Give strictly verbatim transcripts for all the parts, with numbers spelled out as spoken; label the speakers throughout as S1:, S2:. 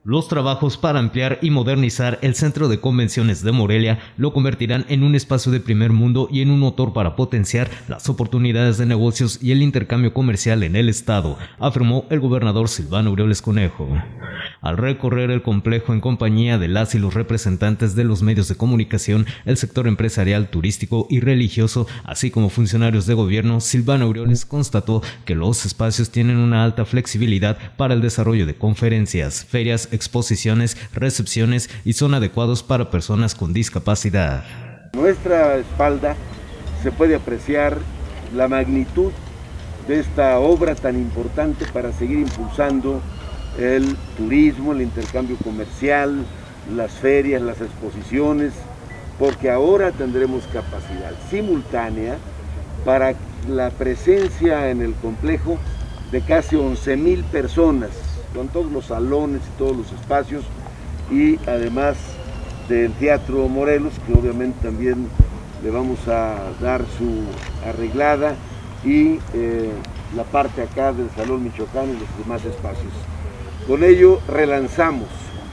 S1: Los trabajos para ampliar y modernizar el Centro de Convenciones de Morelia lo convertirán en un espacio de primer mundo y en un motor para potenciar las oportunidades de negocios y el intercambio comercial en el estado, afirmó el gobernador Silvano Aureoles Conejo. Al recorrer el complejo en compañía de las y los representantes de los medios de comunicación, el sector empresarial, turístico y religioso, así como funcionarios de gobierno, Silvano Aureoles constató que los espacios tienen una alta flexibilidad para el desarrollo de conferencias, ferias, exposiciones, recepciones y son adecuados para personas con discapacidad.
S2: A nuestra espalda se puede apreciar la magnitud de esta obra tan importante para seguir impulsando el turismo, el intercambio comercial, las ferias, las exposiciones, porque ahora tendremos capacidad simultánea para la presencia en el complejo de casi once mil personas, con todos los salones y todos los espacios, y además del Teatro Morelos, que obviamente también le vamos a dar su arreglada, y eh, la parte acá del Salón Michoacán y los demás espacios. Con ello relanzamos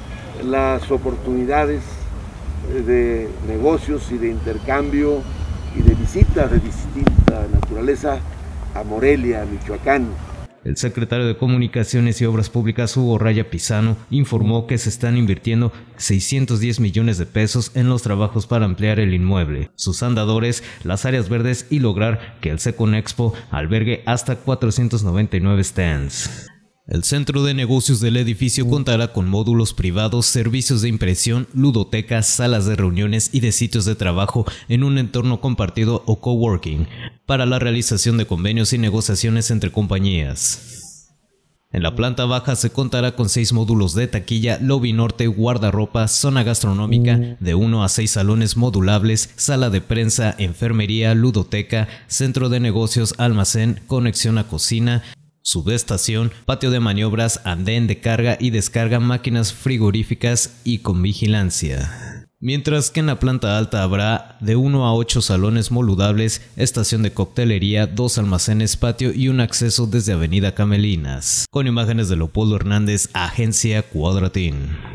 S2: las oportunidades de negocios y de intercambio y de visitas de distinta naturaleza a Morelia, a Michoacán.
S1: El secretario de Comunicaciones y Obras Públicas, Hugo Raya Pizano, informó que se están invirtiendo seiscientos diez millones de pesos en los trabajos para ampliar el inmueble, sus andadores, las áreas verdes y lograr que el Seconexpo albergue hasta cuatrocientos noventa y nueve stands. El centro de negocios del edificio contará con módulos privados, servicios de impresión, ludotecas, salas de reuniones y de sitios de trabajo en un entorno compartido o coworking para la realización de convenios y negociaciones entre compañías. En la planta baja se contará con seis módulos de taquilla, lobby norte, guardarropa, zona gastronómica, de uno a seis salones modulables, sala de prensa, enfermería, ludoteca, centro de negocios, almacén, conexión a cocina, subestación, patio de maniobras, andén de carga y descarga, máquinas frigoríficas y con vigilancia. Mientras que en la planta alta habrá de uno a ocho salones modulables, estación de coctelería, dos almacenes, patio y un acceso desde Avenida Camelinas. Con imágenes de Leopoldo Hernández, Agencia Cuadratín.